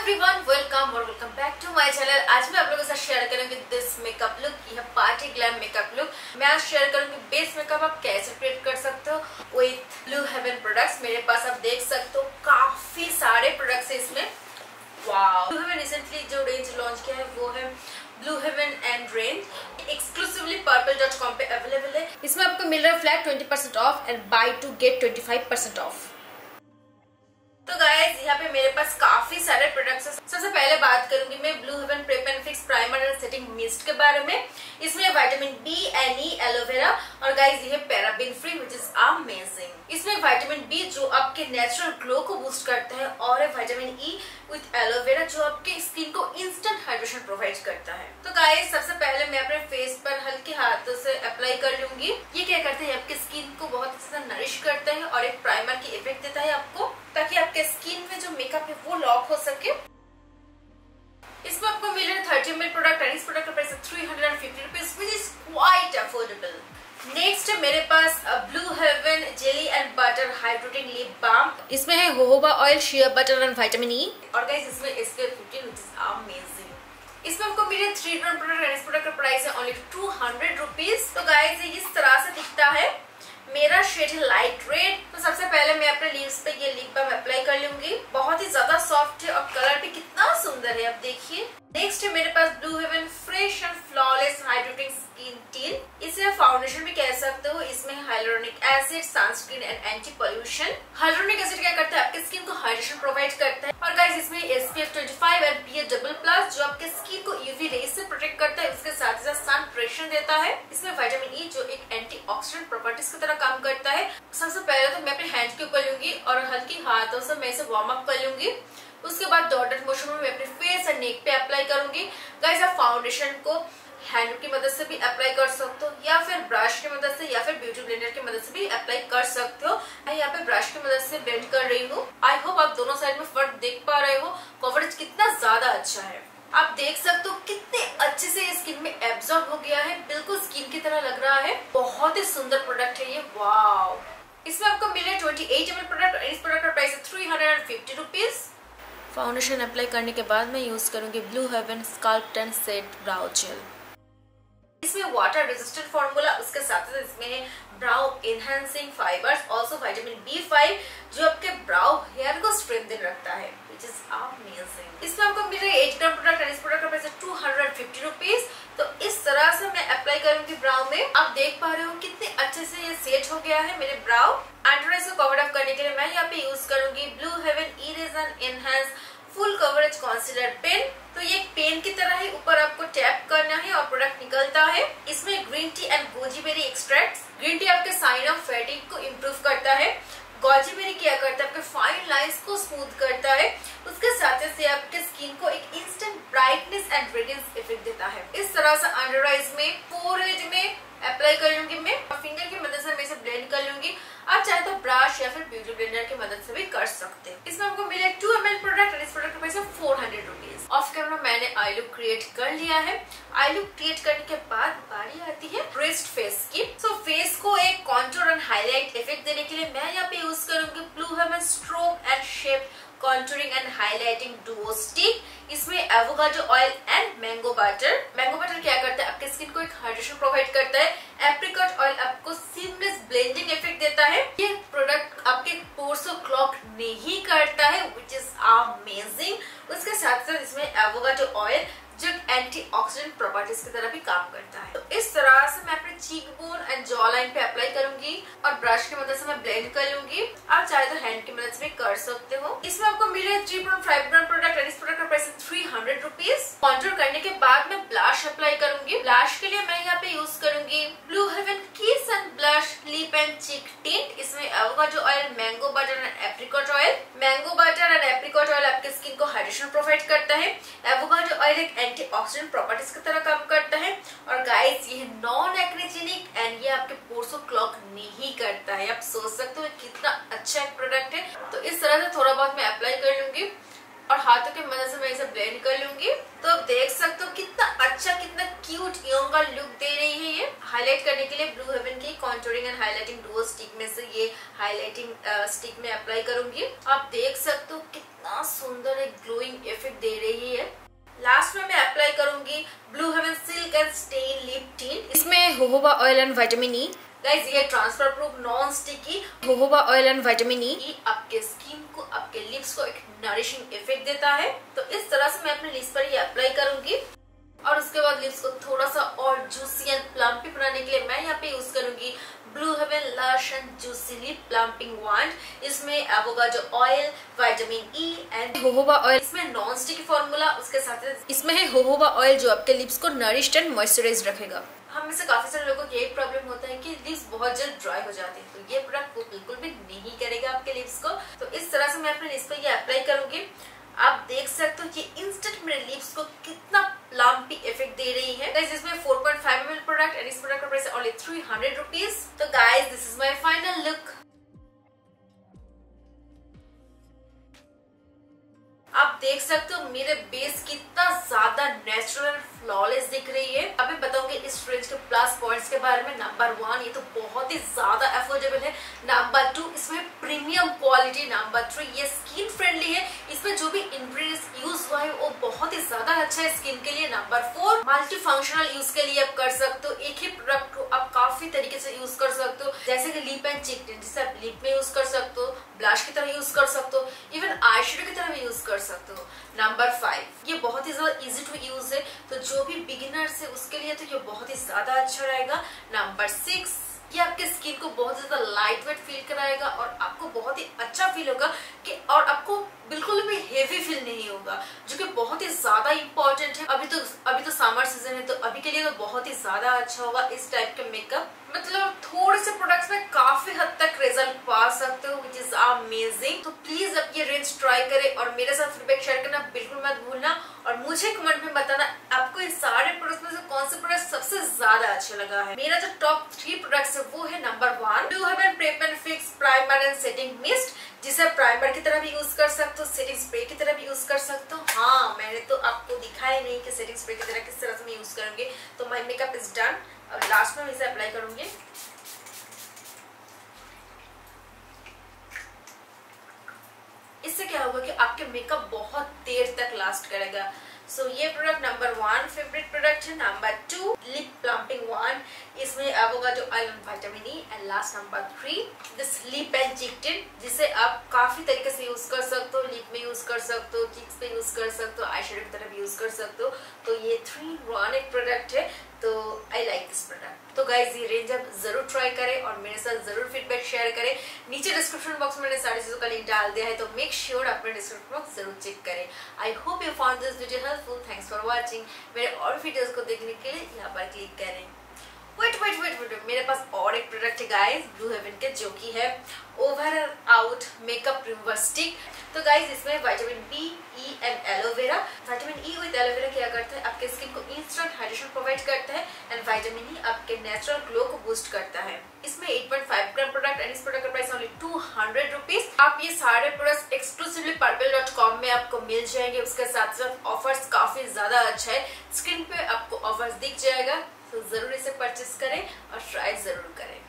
Everyone, welcome और welcome back to my channel. आज मैं आप लोगों के साथ शेयर करूंगी दिस मेकअप लुक। यह पार्टी ग्लैम मेकअप लुक। मैं आज शेयर करूंगी बेस मेकअप आप कैसे क्रिएट कर सकते हो विथ ब्लू हेवन प्रोडक्ट्स। मेरे पास आप देख सकते हो काफी सारे प्रोडक्ट्स है इसमें। वाओ, ब्लू हेवन रिसेंटली जो रेंज लॉन्च किया है वो है Blue Heaven and range. Exclusively purple.com पे अवेलेबल है। इसमें आपको मिल रहा है flat 20% off and buy two get 25% off. तो गाइस यहाँ पे मेरे पास काफी सारे प्रोडक्ट्स हैं। सबसे पहले बात करूंगी मैं Blue Heaven prep and fix primer and setting mist के बारे में। इसमें विटामिन बी, NE, एलोवेरा और गाइस ये paraben free which is amazing. इसमें विटामिन बी जो आपके नेचुरल ग्लो को बूस्ट करता है और विटामिन ई विथ एलोवेरा जो आपके स्किन को इंस्टेंट हाइड्रेशन प्रोवाइड करता है। तो गाइस सबसे पहले मैं अपने फेस पर हल्के हाथों से अप्लाई कर लूंगी। ये क्या करता है, आपके स्किन को बहुत अच्छे से नरिश करता है और एक प्राइमर की इफेक्ट देता है आपको, ताकि आपके स्किन में जो मेकअप है वो लॉक हो सके। इसमें आपको मिल रहा है 30 ml प्रोडक्ट एंड इस प्रोडक्ट का प्राइस है 350 rupees which is quite affordable. Next है मेरे पास Blue Heaven jelly and butter hydrating lip balm. इसमें है jojoba oil, shea butter and vitamin E और गाइस इसमें SPF 15 विच इज अमेजिंग। इसमें आपको मिल रहा है 3 प्रोडक्ट एंड इस प्रोडक्ट का प्राइस है ओनली 200 रुपीज। तो गाइस ये इस तरह से दिखता है। मेरा शेड है लाइट रेड। तो सबसे पहले मैं अपने लिप्स पे ये लिप बाम अप्लाई कर लूंगी। बहुत ही ज्यादा सॉफ्ट है और कलर भी कितना सुंदर है, आप देखिए। नेक्स्ट है मेरे पास Blue Heaven fresh and flawless hydrating skin tint. इसे फाउंडेशन भी कह सकते हो। इसमें hyaluronic acid, sunscreen and anti pollution. Hyaluronic acid क्या करता है, आपके स्किन को हाइड्रेशन प्रोवाइड करता है और गाइस इसमें SPF 25 एंड PA++ जो आपके स्किन को UV रेज से प्रोटेक्ट करता है, उसके साथ ही साथ सन प्रोटेक्शन देता है। इसमें विटामिन ई जो एक एंटीऑक्सीडेंट प्रॉपर्टीज की तरह काम करता है। सबसे पहले तो मैं अपने हैंड के ऊपर लूंगी और हल्की हाथों से मैं इसे वार्म अप कर लूंगी। उसके बाद डॉटेड मोशन में मैं अपने फेस एंड नेक पे अप्लाई करूंगी। गाइस आप फाउंडेशन को हैंड की मदद से भी अप्लाई कर सकते हो या फिर ब्रश की मदद से या फिर ब्यूटी ब्लेंडर की मदद से भी अप्लाई कर सकते हो। मैं यहाँ पे ब्रश की मदद से ब्लेंड कर रही हूँ। आई होप आप दोनों साइड में फर्क देख पा रहे हो। कवरेज कितना ज्यादा अच्छा है, आप देख सकते हो कितने अच्छे से स्किन में एब्जॉर्ब हो गया है। बिल्कुल स्किन की तरह लग रहा है। बहुत ही सुंदर प्रोडक्ट है ये। वाओ, इसमें आपको मिले 28 ml प्रोडक्ट और इस प्रोडक्ट का प्राइस है 350 रुपीज। फाउंडेशन अप्लाई करने के बाद मैं यूज करूंगी Blue Heaven sculpt and set brow gel. इसमें वाटर रेजिस्टेंट फॉर्मूला, उसके साथ साथ इसमें brow enhancing fibers, also vitamin B5 जो आपके ब्राउ हेयर को स्ट्रेंथन रखता है विच इज अमेजिंग। इसमें आपको मिल रहा है 8 ग्राम प्रोडक्ट और इस प्रोडक्ट का प्राइस है 250 रुपीज। तो इस तरह से मैं अप्लाई करूंगी ब्राउ में। आप देख पा रहे हो कितने अच्छे से ये सेट हो गया है मेरे ब्राउ। अंडर आईज को कवर अप करने के लिए मैं यहाँ पे यूज करूंगी Blue Heaven erase enhance full coverage concealer pen. तो ये पेन की तरह ही ऊपर आपको टैप करना है और प्रोडक्ट निकलता है। इसमें green tea and goji berry extract. Green tea आपके साइन ऑफ फैटिग को इम्प्रूव करता है। गोजी बेरी क्या करता है, आपके फाइन लाइंस को स्मूथ करता है। उसके साथ से आपके स्किन को एक instant brightness and radiance effect देता है। इस तरह से अंडर आईज में, फोरहेड में अप्लाई कर लूंगी मैं और फिंगर की मदद से मैं इसे ब्लेंड कर लूंगी। आप चाहे तो ब्रश या फिर ब्यूटी ब्लेंडर की मदद से भी कर सकते हैं। इसमें आपको मिले 2 ml प्रोडक्ट और इस प्रोडक्ट का प्राइस है 400 रुपीज। ऑफ कैमरा मैंने आई लुक क्रिएट कर लिया है। आई लुक क्रिएट करने के बाद बारी आती है रेस्ट फेस की। सो फेस को एक कॉन्टूर एंड हाईलाइट इफेक्ट देने के लिए मैं यहाँ पे यूज करूंगी Blue Heaven stroke and shape contouring and highlighting duo stick. इसमें avocado oil and mango butter. Mango butter क्या करता है, आपके स्किन को एक हाइड्रेशन प्रोवाइड करता है। एप्रिकॉट ऑयल आपको सीमलेस ब्लेंडिंग इफेक्ट देता है। ये प्रोडक्ट आपके पोर्स को क्लॉग नहीं करता है विच इज अमेजिंग। उसके साथ साथ इसमें एवोकाडो ऑयल जो एंटीऑक्सीडेंट प्रॉपर्टीज की तरह भी काम करता है। तो इस तरह से मैं अपने cheekbone and jawline पे अप्लाई करूंगी और ब्रश की मदद से मैं ब्लेंड कर लूंगी। आप चाहे तो हैंड की मदद से भी कर सकते हो। इसमें आपको मिले 3.5 ग्राम प्रोडक्ट और इस प्रोडक्ट का प्राइस है 300 रुपीज। कॉन्टूर करने के बाद मैं ब्लश अप्लाई करूंगी। ब्लश के लिए मैं यहाँ पे यूज करूंगी Blue Heaven kiss and blush lip and cheek tint. इसमें avocado oil, mango butter and apricot oil. Mango butter and apricot oil आपके स्किन को हाइड्रेशन प्रोवाइड करता है। एवोकाडो ऑयल एक एंटीऑक्सीडेंट प्रॉपर्टीज की तरह काम करता है और गाइस ये नॉन एक्नेजेनिक एंड ये आपके पोर्स को क्लॉग नहीं करता है। आप सोच सकते हो कितना अच्छा एक प्रोडक्ट है। तो इस तरह से थोड़ा बहुत मैं अप्लाई कर लूंगी और हाथों की मदद से मैं इसे ब्लेंड कर लूंगी। तो आप देख सकते हो कितना अच्छा, कितना क्यूट यंग का लुक दे रही है ये। हाईलाइट करने के लिए ब्लू हेवन की contouring and highlighting duo stick में से ये हाईलाइटिंग स्टिक में अप्लाई करूंगी। आप देख सकते हो कितना सुंदर एक glowing effect jojoba oil and vitamin E. Guys ये transfer proof non sticky jojoba oil and vitamin E आपके स्किन को, आपके लिप्स को एक नरिशिंग इफेक्ट देता है। तो इस तरह से मैं अपने लिप्स पर ये अप्लाई करूंगी और उसके बाद लिप्स को थोड़ा सा और जूसी एंड प्लम्पी बनाने के लिए मैं यहाँ पे यूज करूंगी Blue Heaven lush and juicy lip plumping wand. इसमें avocado oil, vitamin E and jojoba oil. इसमें नॉन स्टिकी फॉर्मूला, उसके साथ इसमें है जोहोबा ऑयल जो आपके लिप्स को नरिश्ड एंड मॉइस्चराइज रखेगा। हम में से काफी सारे लोगों को यही प्रॉब्लम होता है कि लिप्स बहुत जल्द ड्राई हो जाती है, तो ये प्रोडक्ट को बिल्कुल भी नहीं करेगा आपके लिप्स को। तो इस तरह से मैं अपने लिप्स पर ये अप्लाई करूंगी। आप देख सकते हो कि इंस्टेंट मेरे लिप्स को कितना प्लम्पी इफेक्ट दे रही है। गाइस इसमें 4.5 ml प्रोडक्ट एंड इस प्रोडक्ट का प्राइस है ओनली 300 रुपीज। तो guys this is my final look. आप देख सकते हो मेरे बेस कितना ज्यादा नेचुरल फ्लॉलेस दिख रही है। अभी बताऊंगी इस रेंज के प्लस पॉइंट्स के बारे में। नंबर 1 ये तो बहुत ही ज्यादा अफोर्डेबल है। नंबर 2 इसमें प्रीमियम क्वालिटी। नंबर 3 ये स्किन फ्रेंडली है। इसमें जो भी इंग्रेडिएंट्स यूज हुआ है वो बहुत ही ज्यादा अच्छा है स्किन के लिए। नंबर 4 मल्टी फंक्शनल यूज के लिए आप कर सकते हो। एक ही प्रोडक्ट को आप काफी तरीके से यूज कर सकते हो, जैसे कि लिप एंड चीक टिंट जिसे आप लिप में यूज कर सकते हो, ब्लश की तरह यूज कर सकते हो, इवन आई शेडो की तरह भी यूज कर सकते हो। नंबर 5 ये बहुत ही ज्यादा इजी टू यूज है, तो जो भी बिगिनर्स है उसके लिए तो ये बहुत ही ज्यादा अच्छा रहेगा। नंबर 6 ये आपके स्किन को बहुत ज्यादा लाइट वेट फील कराएगा और आपको बहुत ही अच्छा फील होगा कि और आपको बिल्कुल भी हेवी फील नहीं होगा, जो कि बहुत ही ज्यादा इंपॉर्टेंट है। अभी तो समर सीजन है, तो अभी के लिए तो बहुत ही ज्यादा अच्छा होगा इस टाइप के मेकअप। मतलब थोड़े से प्रोडक्ट्स में काफी हद तक रिजल्ट पा सकते हो, विच इज अमेजिंग। तो प्लीज अब ये रेंज ट्राई करें और मेरे साथ फीडबैक शेयर करना बिल्कुल मत भूलना और मुझे कमेंट में बताना आपको ये सारे प्रोडक्ट्स में से कौन से प्रोडक्ट सबसे ज्यादा अच्छा लगा है। मेरा जो टॉप 3 प्रोडक्ट्स है वो है number 1 Blue Heaven prep and fix primer and setting mist, जिसे प्राइमर की तरह भी यूज कर सकते हो, सेटिंग स्प्रे की तरह भी यूज कर सकते हो। हाँ मैंने तो आपको दिखाया नहीं कि सेटिंग स्प्रे की तरह किस तरह से मैं यूज करूंगी। तो माय मेकअप इज डन। अब लास्ट में मैं इसे अप्लाई करूंगी। इससे क्या होगा कि आपके मेकअप बहुत देर तक लास्ट करेगा। सो ये प्रोडक्ट नंबर 1 फेवरेट प्रोडक्ट है। नंबर 2 लिप प्लम्पिंग वांड, इसमें avocado oil and vitamin E. And last number 3 this lip and cheek tint, जिसे आप काफी तरीके से यूज कर सकते हो। लिप में यूज कर सकते हो, चीक्स पे यूज कर सकते हो, आई शेडो की तरह भी यूज कर सकते हो। तो ये 3-in-1 एक प्रोडक्ट है, तो आई लाइक दिस प्रोडक्ट। तो गाइज ये रेंज आप जरूर ट्राई करें और मेरे साथ जरूर फीडबैक शेयर करें। नीचे डिस्क्रिप्शन बॉक्स में मैंने सारी चीजों का लिंक डाल दिया है, तो मेक श्योर अपने डिस्क्रिप्शन बॉक्स जरूर चेक करें। I hope you found this video helpful. Thanks for watching. मेरे और वीडियोस को देखने के लिए यहाँ पर क्लिक करें। वेट मेरे पास और एक प्रोडक्ट है गाइज ब्लू हेवन के, जो कि है over out makeup remover stick. तो गाइज इसमें vitamin B, E and aloe vera. Vitamin E with aloe vera क्या करता है, आपके स्किन को इंस्टेंट हाइड्रेशन प्रोवाइड करता है एंड विटामिन ई आपके नेचुरल ग्लो को बूस्ट करता है। इसमें 8.5 ग्राम प्रोडक्ट एंड इस प्रोडक्ट का प्राइस ओनली 200 रुपीज। आप ये सारे प्रोडक्ट्स एक्सक्लूसिवली purple.com में आपको मिल जाएंगे। उसके साथ साथ ऑफर्स काफी ज्यादा अच्छा है, स्क्रीन पे आपको ऑफर्स दिख जाएगा। तो जरूर इसे परचेस करें और ट्राई जरूर करें।